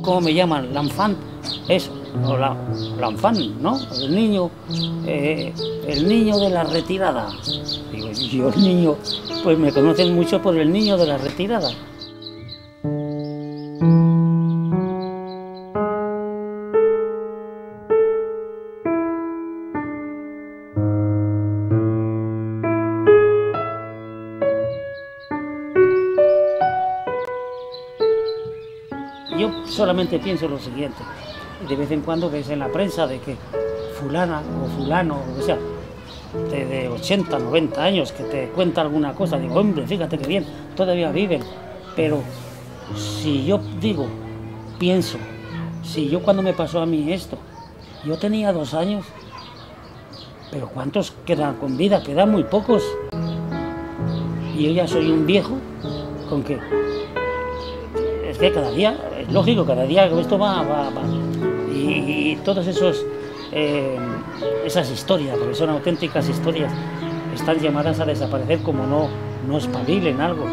¿cómo me llaman? L'enfant, eso, o l'enfant, ¿no? El niño de la retirada. Digo, yo el niño, pues me conocen mucho por el niño de la retirada. Yo solamente pienso lo siguiente, de vez en cuando ves en la prensa de que fulana o fulano, o sea, de 80, 90 años, que te cuenta alguna cosa, digo, hombre, fíjate que bien, todavía viven, pero si yo digo, pienso, si yo cuando me pasó a mí esto, yo tenía 2 años, pero ¿cuántos quedan con vida? Quedan muy pocos, y yo ya soy un viejo, con que es que cada día, es lógico, cada día esto va. Y todos esas historias, porque son auténticas historias, están llamadas a desaparecer como no espabilen algo.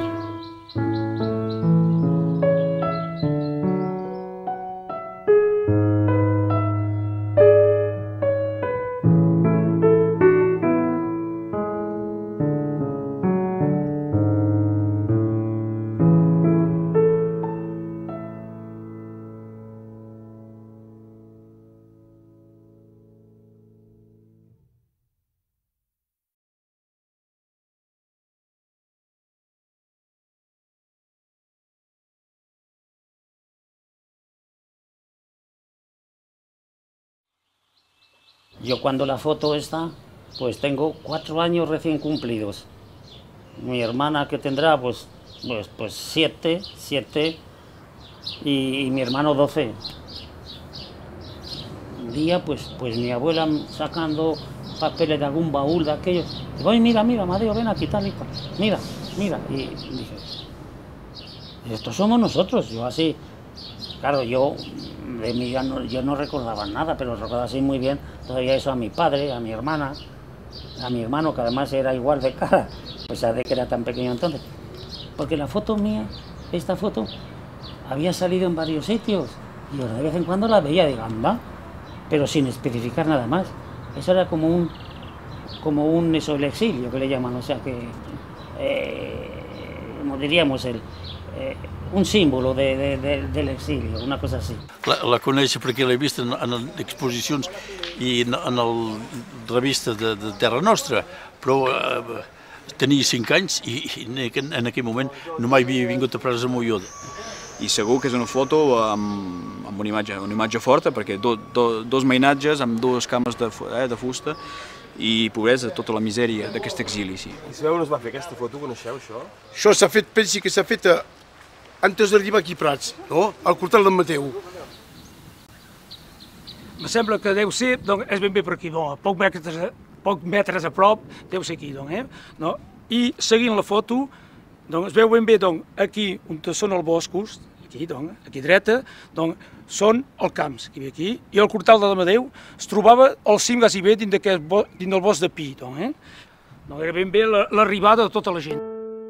Yo cuando la foto está, pues tengo 4 años recién cumplidos. Mi hermana que tendrá pues 7 y mi hermano 12. Un día pues mi abuela sacando papeles de algún baúl de aquellos. Digo, oye, mira, Amadeo, ven aquí, tal y cual. Mira. Y dije, estos somos nosotros. Yo así, claro, yo de mí yo no recordaba nada, pero recordaba así muy bien todavía eso a mi padre, a mi hermana, a mi hermano, que además era igual de cara, a pesar de que era tan pequeño entonces. Porque la foto mía, esta foto, había salido en varios sitios y yo de vez en cuando la veía, digo, anda, pero sin especificar nada más. Eso era como un eso, el exilio que le llaman, o sea que, como diríamos, un símbolo del exilio, una cosa així. La coneixo perquè l'he vist en exposicions i en la revista de Terra Nostra, però tenia 5 anys i en aquell moment no mai havia vingut a Prats de Molló. I segur que és una foto amb una imatge forta, perquè dos mainatges amb 2 cames de fusta i pobresa, tota la misèria d'aquest exili. I sabeu on es va fer aquesta foto? Coneixeu això? Això s'ha fet, pensi que s'ha fet antes d'arribar aquí a Prats, no? Al Cortal d'en Mateu. Me sembla que deu ser, doncs, és ben bé per aquí, a pocs metres a prop, deu ser aquí, no? I seguint la foto, doncs, es veu ben bé, aquí on són els boscos, aquí dreta, són els camps que hi havia aquí, i el Cortal d'Amadeu es trobava al cim quasi bé dins del bosc de pi, era ben bé l'arribada de tota la gent.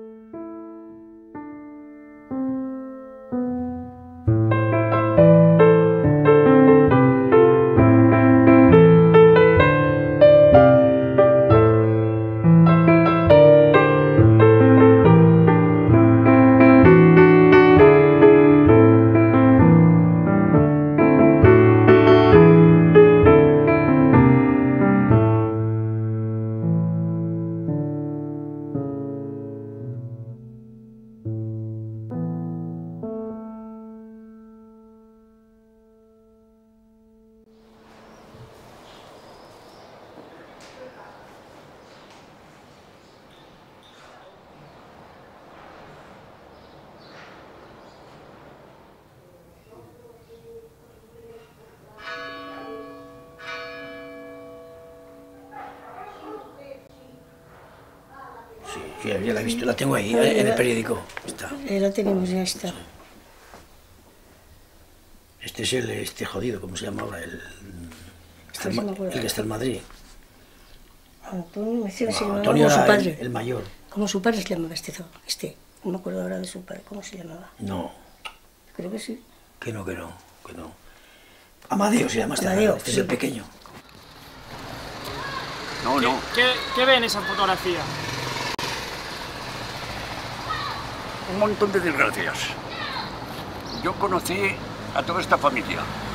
Sí, ya la he visto, la tengo ahí, en el periódico. Está. La tenemos, ya está. Este es este jodido, ¿cómo se llama ahora? El que está en Madrid. Antonio, Antonio era era su padre. El mayor. Como su padre se llamaba no me acuerdo ahora de su padre, ¿cómo se llamaba? No. Creo que sí. Que no. que no. Amadeo se llama, Amadeo, este es el pequeño. No, no. ¿Qué ven esa fotografía? Un montón de desgracias. Yo conocí a toda esta familia.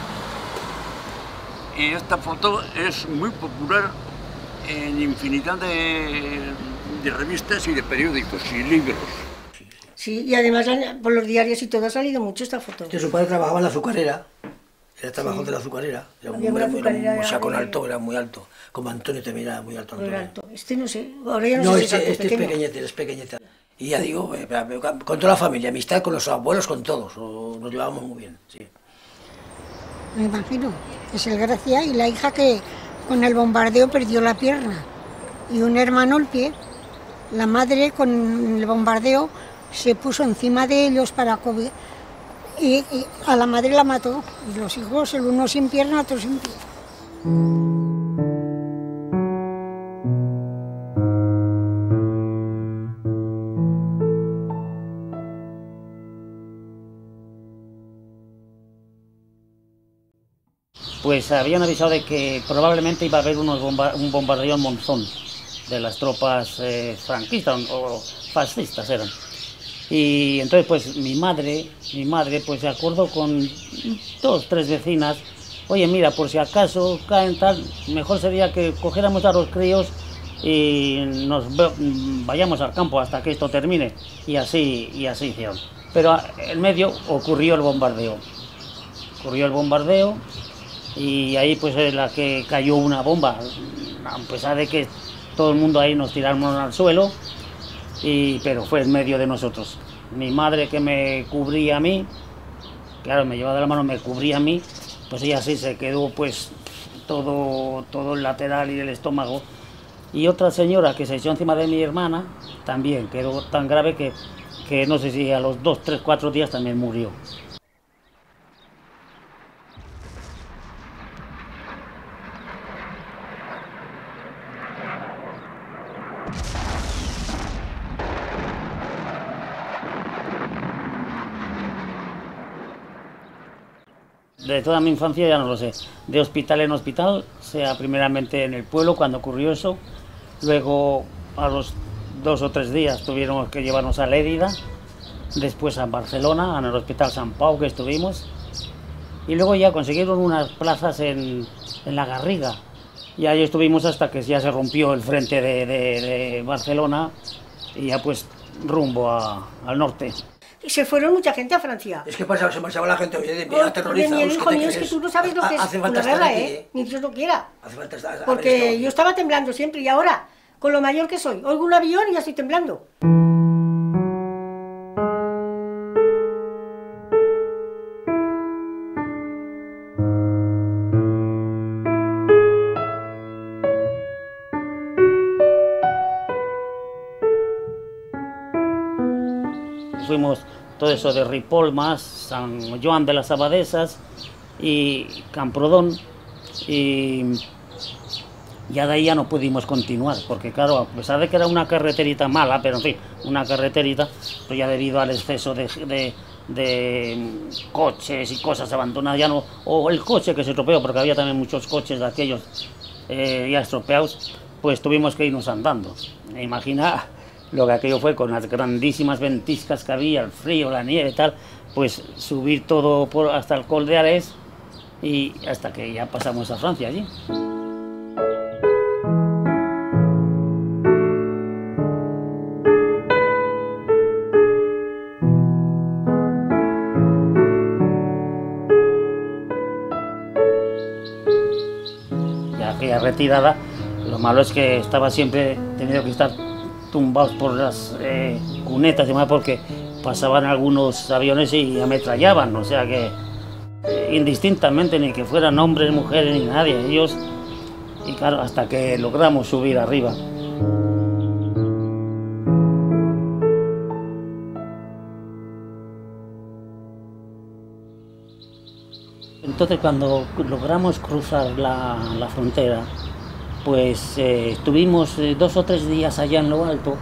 Y esta foto es muy popular en infinidad de revistas y de periódicos y libros. Sí, y además por los diarios y todo ha salido mucho esta foto. Que su padre trabajaba en la azucarera. Era trabajo de la azucarera. Era un hombre, era un sacón alto, era muy alto. Como Antonio también era muy alto. Muy alto. Este no sé, ahora ya no, No, sé si este es pequeñete. Y ya digo, con toda la familia, amistad con los abuelos, con todos. Nos llevábamos muy bien, sí. Me imagino, es el Gracia y la hija que con el bombardeo perdió la pierna. Y un hermano el pie. La madre con el bombardeo se puso encima de ellos para cubrir. Y a la madre la mató, y los hijos, el uno sin pierna, otro sin pie. Pues habían avisado de que probablemente iba a haber un bombardeo en Monzón de las tropas franquistas o fascistas eran. Y entonces pues mi madre pues se acordó con 2, 3 vecinas, oye mira, por si acaso caen tal, mejor sería que cogiéramos a los críos y nos vayamos al campo hasta que esto termine. Y así hicieron. Pero en medio ocurrió el bombardeo. Y ahí pues es la que cayó una bomba, a pesar de que todo el mundo ahí nos tiramos al suelo. Pero fue en medio de nosotros. Mi madre que me cubría a mí, claro, me llevaba de la mano, me cubría a mí, pues ella sí se quedó pues todo el lateral y el estómago. Y otra señora que se echó encima de mi hermana, también quedó tan grave que no sé si a los 2, 3, 4 días también murió. De toda mi infancia ya no lo sé, de hospital en hospital, sea primeramente en el pueblo cuando ocurrió eso, luego a los 2 o 3 días tuvimos que llevarnos a Lérida, después a Barcelona, en el Hospital Sant Pau que estuvimos, y luego ya consiguieron unas plazas en La Garriga, y ahí estuvimos hasta que ya se rompió el frente de Barcelona, y ya pues rumbo al norte. Y se fueron mucha gente a Francia. Es que se marchaba la gente, oye, aterrorizados. Hijo mío, es que tú no sabes lo que es una guerra, ni Dios lo quiera. Porque yo estaba temblando siempre y ahora, con lo mayor que soy, oigo un avión y ya estoy temblando. Fuimos todo eso de Ripoll más, San Joan de las Abadesas y Camprodón, y ya de ahí ya no pudimos continuar, porque claro, a pesar de que era una carreterita mala, pero en fin, una carreterita, pues ya debido al exceso de coches y cosas abandonadas, ya no, o el coche que se estropeó, porque había también muchos coches de aquellos ya estropeados, pues tuvimos que irnos andando. Imagina lo que aquello fue con las grandísimas ventiscas que había, el frío, la nieve y tal, pues subir todo hasta el Col de Arés y hasta que ya pasamos a Francia allí. Ya aquella retirada, lo malo es que estaba siempre tenido que estar tumbados por las cunetas y demás porque pasaban algunos aviones y ametrallaban, o sea que indistintamente, ni que fueran hombres, mujeres, ni nadie, ellos, y claro, hasta que logramos subir arriba. Entonces cuando logramos cruzar la frontera, pues estuvimos 2 o 3 días allá en lo alto,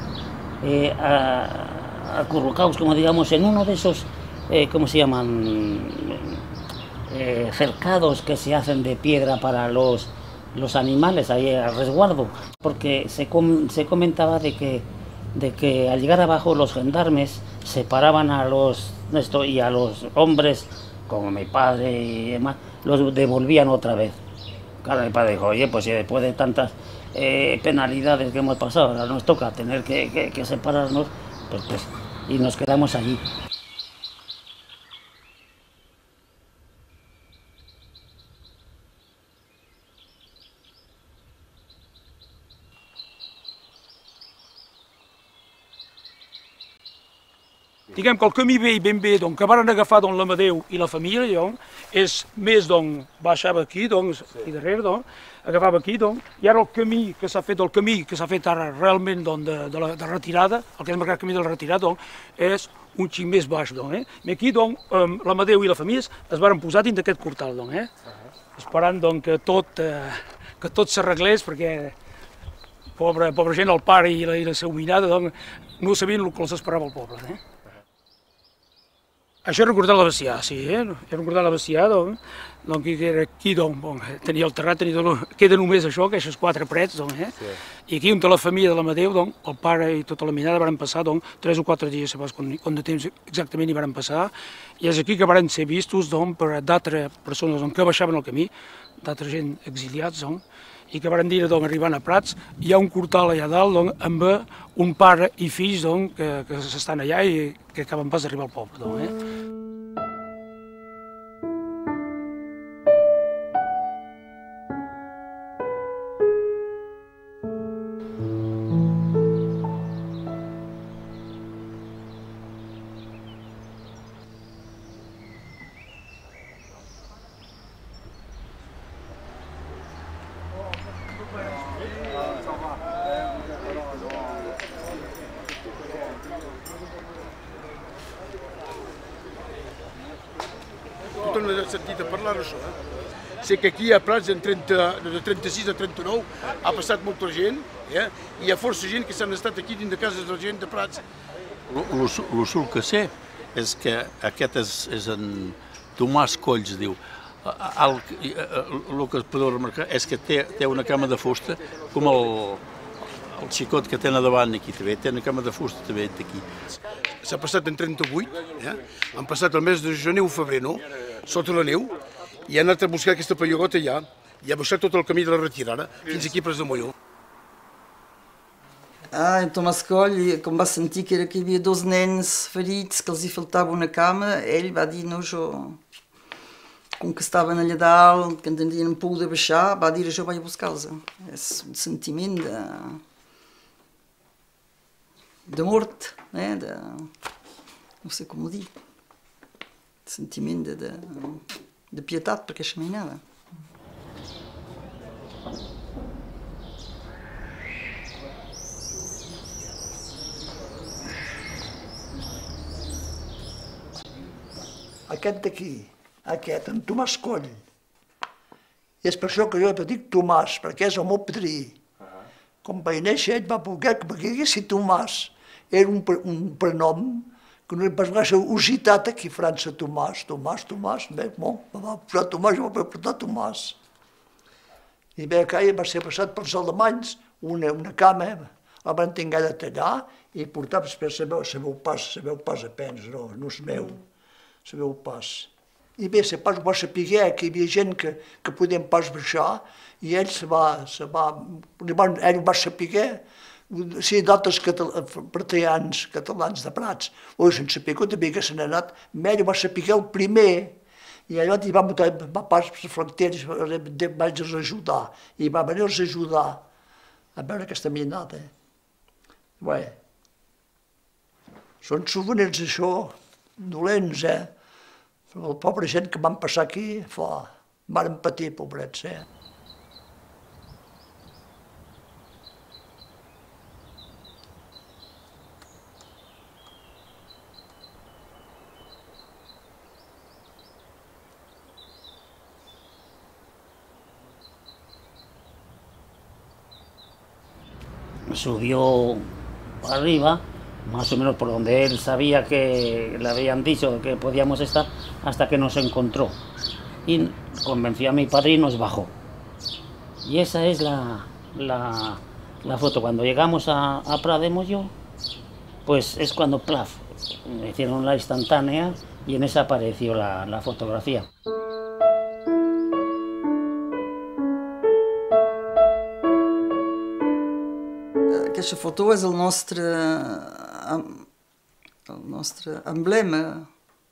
acurrucados, como digamos, en uno de esos, ¿cómo se llaman? cercados que se hacen de piedra para los animales ahí al resguardo, porque se comentaba de que al llegar abajo los gendarmes separaban a los hombres, como mi padre y demás, los devolvían otra vez. Claro, mi padre dijo, oye, pues si después de tantas penalidades que hemos pasado, ahora nos toca tener que separarnos, pues, y nos quedamos allí. Diguem que el camí vell ben bé que varen agafar l'Amadeu i la família és més baixava aquí, aquí darrere, agafava aquí, i ara el camí que s'ha fet ara realment de retirada, el que és marcat camí de la retirada, és un xic més baix. I aquí l'Amadeu i la família es varen posar dins d'aquest portal, esperant que tot s'arreglés, perquè pobra gent, el pare i la seva minada, no sabien el que els esperava el poble. Això he recordat la Bacià, sí, he recordat la Bacià, que era aquí, tenia el terrat, queda només això, aquestes 4 parets, i aquí on té la família de l'Amadeu, el pare i tota la minada van passar 3 o 4 dies, no sé quant de temps exactament hi van passar, i és aquí que van ser vistos per d'altres persones que baixaven el camí, d'altra gent exiliats, i que van dir, arribant a Prats, hi ha un portal allà dalt amb un pare i fills que s'estan allà i que acaben pas d'arribar al poble. Tothom n'ha sentit a parlar d'això. Sé que aquí a Prats, de 36 a 39, ha passat molta gent, i hi ha força gent que s'han estat aquí dins de cases de gent de Prats. L'úsul que sé és que aquest és en Tomàs Colls, diu. El que es podeu remarcar és que té una cama de fusta, com el xicot que tenen davant aquí també, té una cama de fusta també aquí. S'ha passat en 38, han passat el mes de gener o febrer, sota la neu, i han anat a buscar aquesta pallagota allà, i ha baixat tot el camí de la retirada, fins aquí a Prats de Molló. En Tomàs Coll, quan va sentir que hi havia 2 nens ferits, que els hi faltava una cama, ell va dir, no, com que estaven allà dalt, que en tenien por de baixar, va dir, jo vaig a buscar-los. És un sentiment de mort, no sé com ho dir, sentiment de pietat, perquè això no hi ha nada. Aquest d'aquí, en Tomàs Coll. I és per això que jo dic Tomàs, perquè és el meu padrí. Quan vaig néixer, ell va voler que diguessi Tomàs. Era un prenom que no va ser usitat aquí a França, Tomàs. Tomàs, bé, bon, va posar Tomàs, jo vaig portar Tomàs. I bé, que va ser passat pels alemanys, una cama, la van tenir de tallar i portar després sabeu pas a pens, no és meu. Sabeu pas. I bé, se pas ho va saber que hi havia gent que podien pas baixar i ell ell ho va saber, si d'altres partians catalans de Prats, o sense saber que també que se n'ha anat, ell ho va saber el primer i allò va pas per les fronteres, vaig ajudar i va venir a ajudar a veure aquesta minada. Bé, són souvenirs això, dolents, la pobra gent que van passar aquí, van patir, pobrets, Subió para arriba, más o menos por donde él sabía que le habían dicho que podíamos estar, hasta que nos encontró. y convenció a mi padre y nos bajó. Y esa es la foto. Cuando llegamos a Prat de Molló, pues es cuando, plaf, me hicieron la instantánea y en esa apareció la fotografía. Aquesta foto és el nostre emblema.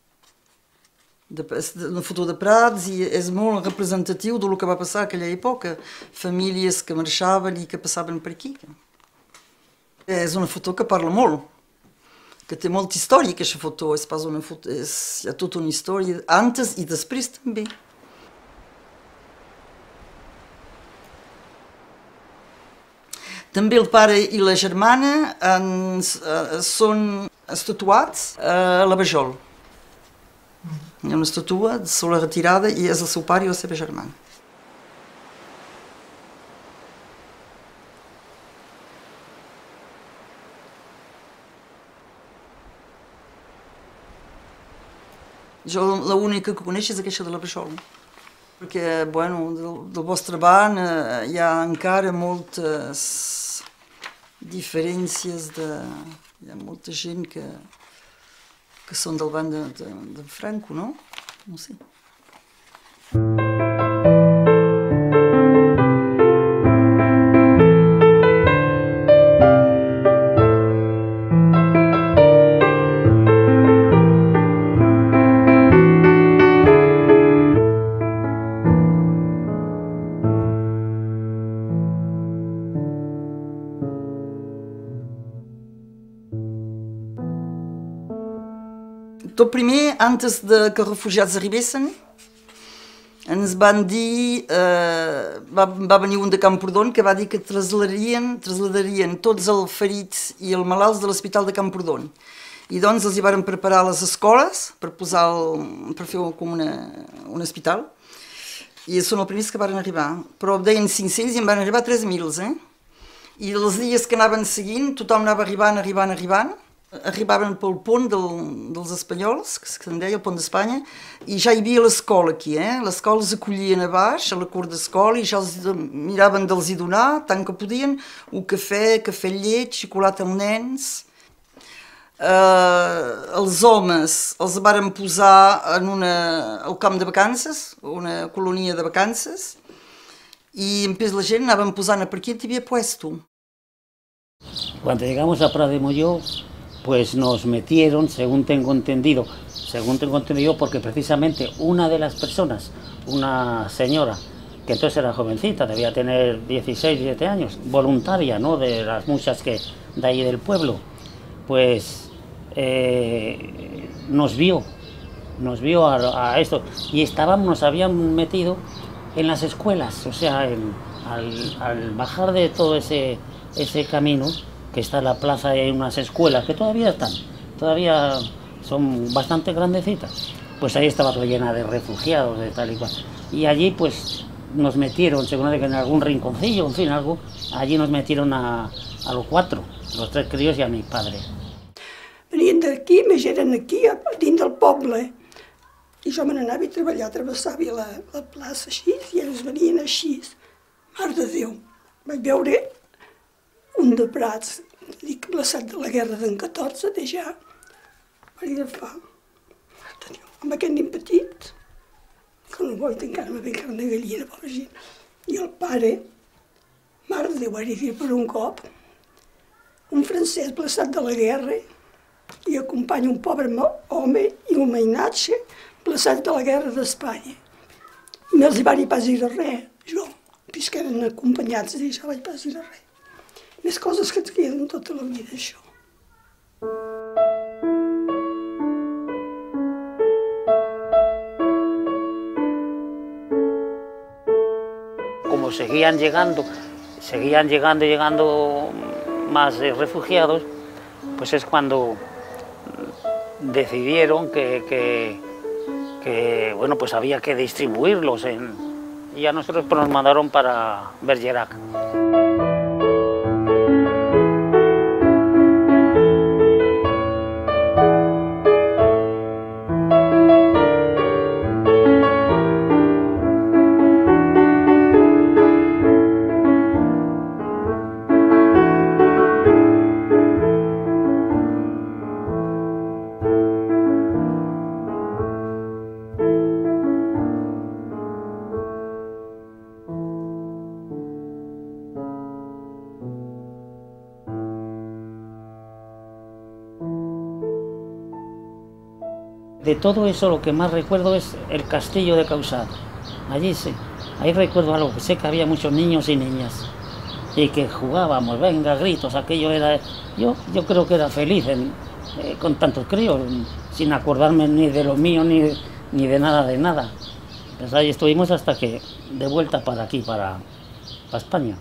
Una foto de Prats i és molt representatiu del que va passar en aquella època. Famílies que marxaven i que passaven per aquí. És una foto que parla molt, que té molta història, aquesta foto. És pas una foto, hi ha tota una història, antes i després també. També el pare i la germana són estatuats a la Vajol. Hi ha una estatua de sola retirada i és el seu pare i la seva germana. Jo l'única que coneix és aquesta de la Vajol. Perquè, bueno, del vostre band hi ha encara moltes diferències hi ha molta gent que són del band de Franco, no? No sé. Tot primer, antes que els refugiats arribessin, ens van dir, va venir un de Camprodon que va dir que traslladarien tots els ferits i els malalts de l'hospital de Camprodon. I doncs els hi van preparar les escoles per fer com un hospital. I són els primers que van arribar. Però deien 500 i en van arribar 3.000. I els dies que anaven seguint, tothom anava arribant. Arribaven pel pont dels espanyols, que se'n deia el pont d'Espanya, i ja hi havia l'escola aquí. L'escola els acollien a baix, a la cort d'escola, i ja els miraven dels hi donar, tant que podien, un cafè llet, xocolata amb nens. Els homes els varen posar al camp de vacances, una colonia de vacances, i després la gent anaven posant per aquí on hi havia puesto. Cuando llegamos a Prat de Molló, pues nos metieron, según tengo entendido, porque precisamente una de las personas, una señora, que entonces era jovencita, debía tener 16, 17 años, voluntaria, ¿no?, de las muchas que de ahí del pueblo, pues nos vio a esto, y nos habían metido en las escuelas, o sea, al bajar de todo ese camino, que está en la plaza y hay unas escuelas que todavía son bastante grandecitas, pues ahí estaba todo llena de refugiados, de tal y cual. Y allí pues nos metieron, según que en algún rinconcillo, en fin, algo, allí nos metieron a los 4, los 3 críos y a mi padre. Venien d'aquí, més eren aquí, dins del poble. I jo me n'anava a treballar, travessava la plaça així, i ells venien així. Mare de Déu, vaig veure un de Prats, dic, glaçat de la guerra d'en 14, de ja, per dir fa, amb aquest nen petit, que no vol encara me ve carn de gallina, pobra gent. I el pare, mare de Déu, vaig dir per un cop, un francès glaçat de la guerra i acompanya un pobre home i un mainatge glaçat de la guerra d'Espanya. I no els vaig pas dir res, jo, puisque eren acompanyats, ja vaig pas dir res. Més coses que et queden tota la vida, això. Como seguían llegando más refugiados, pues es cuando decidieron que bueno, pues había que distribuirlos y a nosotros pues nos mandaron para Bergerac. de todo eso lo que más recuerdo es el castillo de Causar. Allí sí, ahí recuerdo algo, que sé que había muchos niños y niñas y que jugábamos, venga, gritos, aquello era... Yo creo que era feliz con tantos críos, sin acordarme ni de lo mío ni de nada de nada. Pues ahí estuvimos hasta que de vuelta para aquí, para España.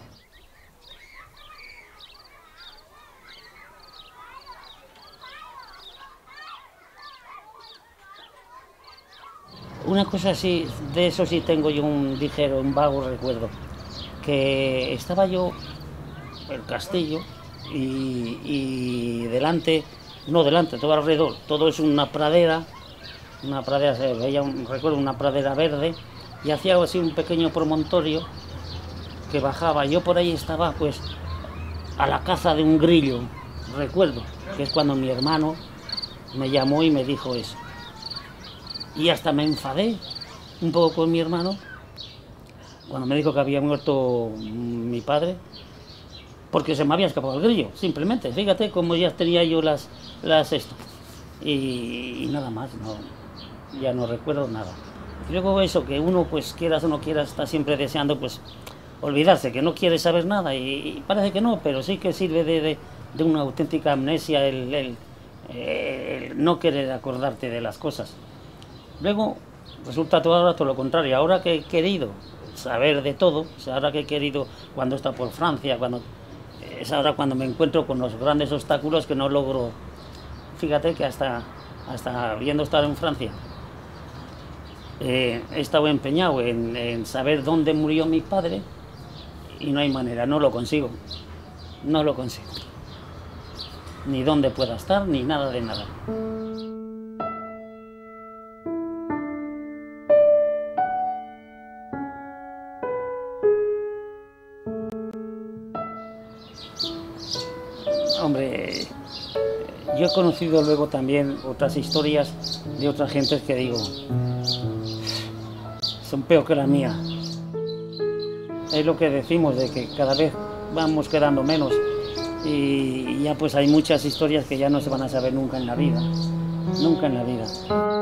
Una cosa así, de eso sí tengo yo un vago recuerdo, que estaba yo en el castillo y delante, todo alrededor, todo es una pradera, se veía, recuerdo una pradera verde, y hacía así un pequeño promontorio que bajaba. Yo por ahí estaba pues a la caza de un grillo, recuerdo, que es cuando mi hermano me llamó y me dijo eso. Y hasta me enfadé un poco con mi hermano cuando me dijo que había muerto mi padre, porque se me había escapado el grillo, simplemente. Fíjate cómo ya tenía yo las esto. Y nada más, ya no recuerdo nada. Y luego eso, que uno, pues quieras o no quieras, está siempre deseando pues olvidarse, que no quiere saber nada, y parece que no, pero sí que sirve de una auténtica amnesia el no querer acordarte de las cosas. Luego resulta todo lo contrario. Ahora que he querido saber de todo, o sea, ahora que he querido, cuando he estado por Francia, es ahora cuando me encuentro con los grandes obstáculos que no logro. Fíjate que hasta habiendo estado en Francia, he estado empeñado en saber dónde murió mi padre y no hay manera, no lo consigo. Ni dónde pueda estar, ni nada de nada. Hombre, yo he conocido luego también otras historias de otras gentes que digo, son peor que la mía. Es lo que decimos, de que cada vez vamos quedando menos y ya pues hay muchas historias que ya no se van a saber nunca en la vida, nunca en la vida.